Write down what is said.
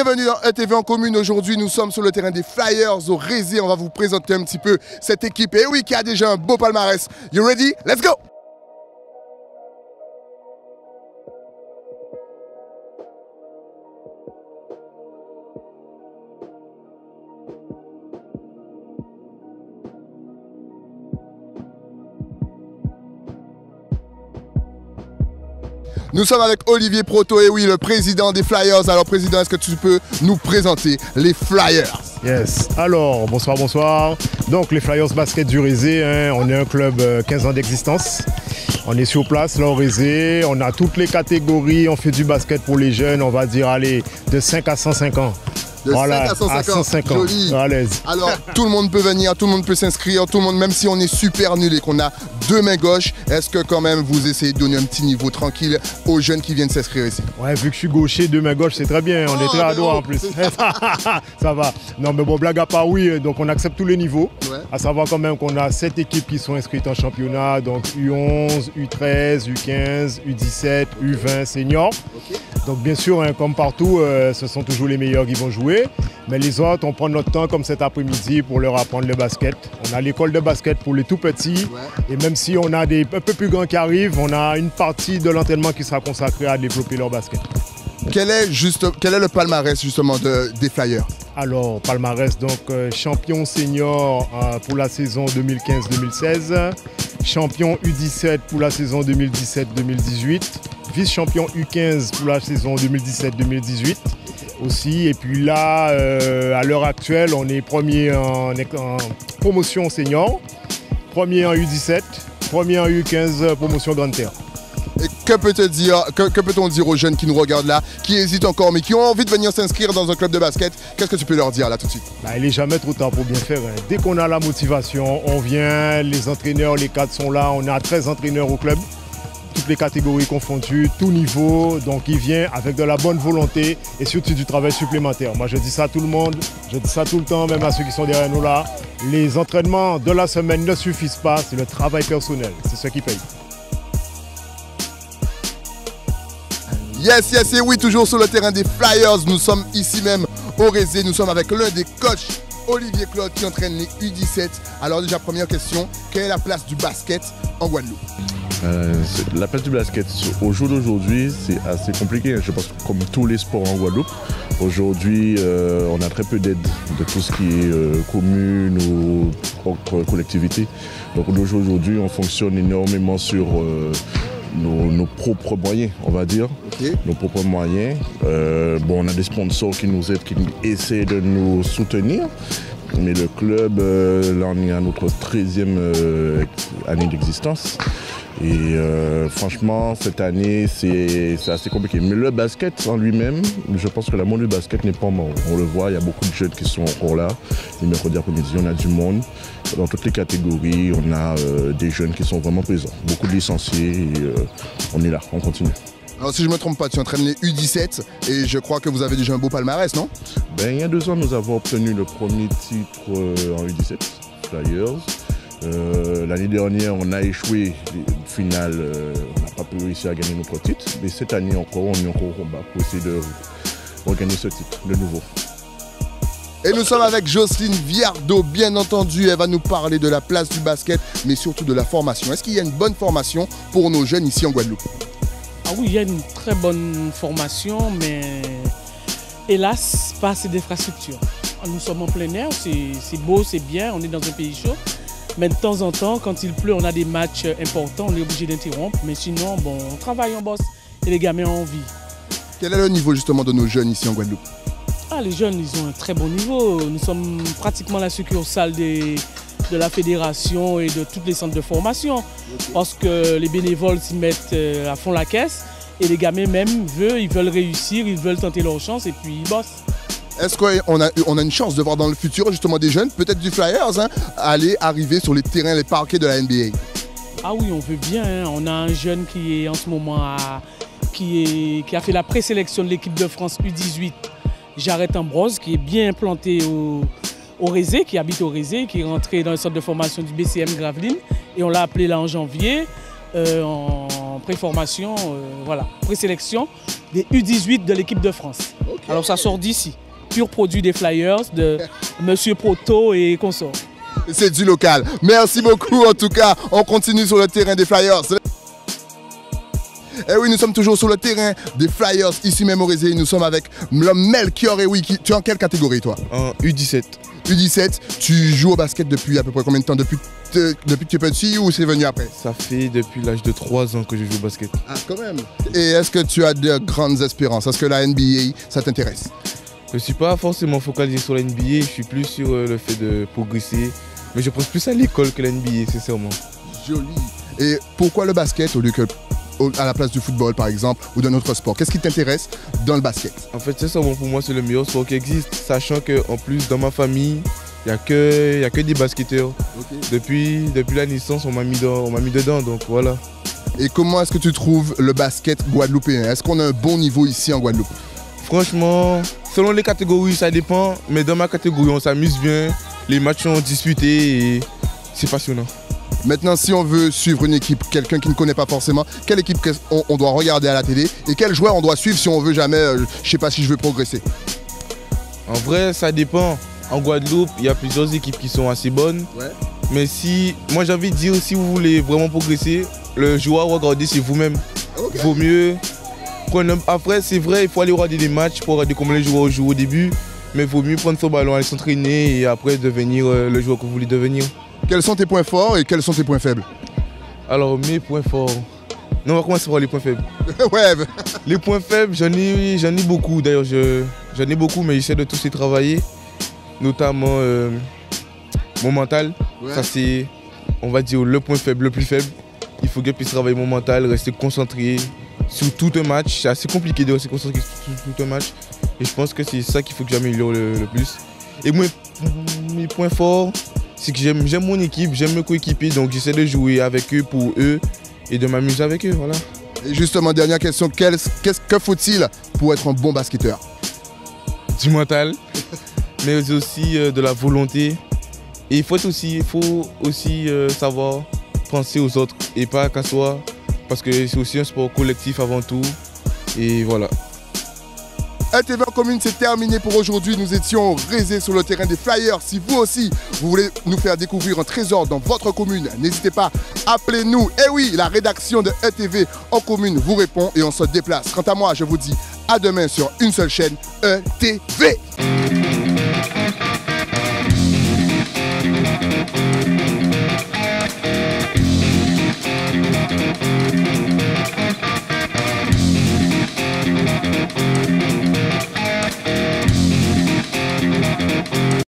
Bienvenue dans ETV en commune. Aujourd'hui, nous sommes sur le terrain des Flyers au Rézé. On va vous présenter un petit peu cette équipe. Et oui, qui a déjà un beau palmarès. You ready? Let's go! Nous sommes avec Olivier Proto, et oui, le président des Flyers. Alors, président, est-ce que tu peux nous présenter les Flyers? Yes. Alors, bonsoir, bonsoir. Donc, les Flyers Basket du Rézé, on est un club 15 ans d'existence. On est sur place, là, au Rézé. On a toutes les catégories. On fait du basket pour les jeunes, on va dire, allez, de 5 à 105 ans. De voilà, 5 à 105 ans. Joli. À l'aise. Alors, tout le monde peut venir, tout le monde peut s'inscrire, tout le monde, même si on est super nul et qu'on a deux mains gauches, est-ce que quand même vous essayez de donner un petit niveau tranquille aux jeunes qui viennent s'inscrire ici? Ouais, vu que je suis gaucher, deux mains gauches, c'est très bien. On est très à droit en plus. Ça va. Non, mais bon, blague à part, oui. Donc, on accepte tous les niveaux. Ouais. À savoir quand même qu'on a 7 équipes qui sont inscrites en championnat. Donc, U11, U13, U15, U17, U20 seniors. Okay. Donc, bien sûr, hein, comme partout, ce sont toujours les meilleurs qui vont jouer. Mais les autres, on prend notre temps comme cet après-midi pour leur apprendre le basket. On a l'école de basket pour les tout petits. Ouais. Et même si on a des un peu plus grands qui arrivent, on a une partie de l'entraînement qui sera consacrée à développer leur basket. Quel est le palmarès justement des Flyers? Alors, palmarès, donc champion senior pour la saison 2015-2016, champion U17 pour la saison 2017-2018, vice-champion U15 pour la saison 2017-2018 aussi. Et puis là, à l'heure actuelle, on est premier en promotion senior, premier en U17, premier en U15 promotion Grande Terre. Et que peut-on dire aux jeunes qui nous regardent là, qui hésitent encore, mais qui ont envie de venir s'inscrire dans un club de basket? Qu'est-ce que tu peux leur dire là tout de suite? Il n'est jamais trop tard pour bien faire. Dès qu'on a la motivation, on vient, les entraîneurs, les cadres sont là. On a 13 entraîneurs au club, toutes les catégories confondues, tout niveau. Donc il vient avec de la bonne volonté et surtout du travail supplémentaire. Moi je dis ça à tout le monde, je dis ça tout le temps, même à ceux qui sont derrière nous là. Les entraînements de la semaine ne suffisent pas, c'est le travail personnel, c'est ce qui paye. Yes, yes, et oui, toujours sur le terrain des Flyers. Nous sommes ici même au Rézé. Nous sommes avec l'un des coachs, Olivier Claude, qui entraîne les U17. Alors déjà, première question, quelle est la place du basket en Guadeloupe? La place du basket au jour d'aujourd'hui, c'est assez compliqué. Je pense que comme tous les sports en Guadeloupe, aujourd'hui, on a très peu d'aide de tout ce qui est commune ou propre collectivité. Donc aujourd'hui, on fonctionne énormément sur nos propres moyens, on va dire. Okay. Nos propres moyens. On a des sponsors qui nous aident, qui essaient de nous soutenir. Mais le club, là, on est à notre 13e année d'existence. Et franchement, cette année, c'est assez compliqué. Mais le basket en lui-même, je pense que l'amour du basket n'est pas mort. On le voit, il y a beaucoup de jeunes qui sont encore là. Les mercredis après-midi, on a du monde. Dans toutes les catégories, on a des jeunes qui sont vraiment présents. Beaucoup de licenciés et on est là, on continue. Alors si je ne me trompe pas, tu entraînes les U17 et je crois que vous avez déjà un beau palmarès, non? Il y a 2 ans, nous avons obtenu le premier titre en U17, Flyers. L'année dernière, on a échoué en finale, on n'a pas pu réussir à gagner notre titre. Mais cette année encore, on est encore au combat pour essayer de regagner ce titre de nouveau. Et nous sommes avec Jocelyne Viardot, bien entendu, elle va nous parler de la place du basket, mais surtout de la formation. Est-ce qu'il y a une bonne formation pour nos jeunes ici en Guadeloupe? Ah oui, il y a une très bonne formation, mais hélas, pas assez d'infrastructures. Nous sommes en plein air, c'est beau, c'est bien, on est dans un pays chaud. Mais de temps en temps, quand il pleut, on a des matchs importants, on est obligé d'interrompre. Mais sinon, on travaille, on bosse et les gamins ont envie. Quel est le niveau justement de nos jeunes ici en Guadeloupe? Les jeunes, ils ont un très bon niveau. Nous sommes pratiquement la succursale de la fédération et de tous les centres de formation. Okay. Parce que les bénévoles s'y mettent à fond la caisse et les gamins même, ils veulent réussir, ils veulent tenter leur chance et puis ils bossent. Est-ce qu'on a une chance de voir dans le futur justement des jeunes, peut-être du Flyers, arriver sur les terrains, les parquets de la NBA? Ah oui, on veut bien. On a un jeune qui est en ce moment qui a fait la présélection de l'équipe de France U18, Jarret Ambrose, qui est bien implanté au Rézé, qui habite au Rézé, qui est rentré dans le centre de formation du BCM Gravelines. Et on l'a appelé là en janvier. en préformation, voilà, présélection des U18 de l'équipe de France. Okay. Alors ça sort d'ici, pur produit des Flyers de Monsieur Proto et consorts. C'est du local. Merci beaucoup en tout cas. On continue sur le terrain des Flyers. Et oui, nous sommes toujours sur le terrain des Flyers, ici même au Rézé. Nous sommes avec l'homme Melchior. Et oui, tu es en quelle catégorie toi? En U17. U17, tu joues au basket depuis à peu près combien de temps? Depuis que tu es petit ou c'est venu après? Ça fait depuis l'âge de 3 ans que je joue au basket. Ah, quand même. Et est-ce que tu as de grandes espérances? Est-ce que la NBA, ça t'intéresse? Je ne suis pas forcément focalisé sur la NBA, je suis plus sur le fait de progresser. Mais je pense plus à l'école que la NBA, sincèrement. Joli. Et pourquoi le basket au lieu que à la place du football par exemple ou d'un autre sport? Qu'est-ce qui t'intéresse dans le basket? En fait, sincèrement, pour moi, c'est le meilleur sport qui existe, sachant qu'en plus, dans ma famille, il n'y a que des basketteurs. Okay. Depuis la naissance, on m'a mis dedans, donc voilà. Et comment est-ce que tu trouves le basket guadeloupéen? Est-ce qu'on a un bon niveau ici en Guadeloupe? Franchement, selon les catégories, ça dépend, mais dans ma catégorie, on s'amuse bien, les matchs sont disputés et c'est passionnant. Maintenant, si on veut suivre une équipe, quelqu'un qui ne connaît pas forcément, quelle équipe on doit regarder à la télé et quel joueur on doit suivre si on veut jamais, je sais pas si je veux progresser? En vrai, ça dépend. En Guadeloupe, il y a plusieurs équipes qui sont assez bonnes. Ouais. Mais moi j'ai envie de dire, si vous voulez vraiment progresser, le joueur à regarder c'est vous-même. Okay. Vaut mieux. Après, c'est vrai, il faut aller regarder des matchs pour regarder comment les joueurs jouent au début. Mais il vaut mieux prendre son ballon, aller s'entraîner et après devenir le joueur que vous voulez devenir. Quels sont tes points forts et quels sont tes points faibles? Alors, mes points forts. Non, on va commencer par les points faibles. Ouais. Les points faibles, j'en ai beaucoup. D'ailleurs, j'en ai beaucoup, mais j'essaie de tous les travailler. Notamment mon mental. Ouais. Ça, c'est, on va dire, le point faible, le plus faible. Il faut que je puisse travailler mon mental, rester concentré sur tout un match. C'est assez compliqué de rester concentré sur tout un match. Et je pense que c'est ça qu'il faut que j'améliore le plus. Et moi, mes points forts, c'est que j'aime mon équipe, j'aime mes coéquipiers, donc j'essaie de jouer avec eux pour eux et de m'amuser avec eux, voilà. Et justement, dernière question, que faut-il pour être un bon basketteur? Du mental, mais aussi de la volonté. Et il faut aussi savoir penser aux autres et pas qu'à soi, parce que c'est aussi un sport collectif avant tout, et voilà. ETV en commune, c'est terminé pour aujourd'hui. Nous étions Rézé sur le terrain des Flyers. Si vous aussi, vous voulez nous faire découvrir un trésor dans votre commune, n'hésitez pas, appelez-nous. Et oui, la rédaction de ETV en commune vous répond et on se déplace. Quant à moi, je vous dis à demain sur une seule chaîne, ETV.